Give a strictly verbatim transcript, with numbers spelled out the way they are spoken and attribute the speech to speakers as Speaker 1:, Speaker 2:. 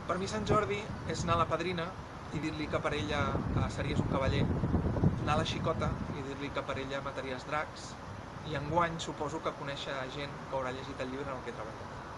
Speaker 1: Per mi Sant Jordi és anar a la padrina i dir-li que per ella eh, series un cavaller, anar a la xicota i dir-li que per ella mataries dracs, i enguany suposo que conèixer gent que haurà llegit el llibre en el que he treballat.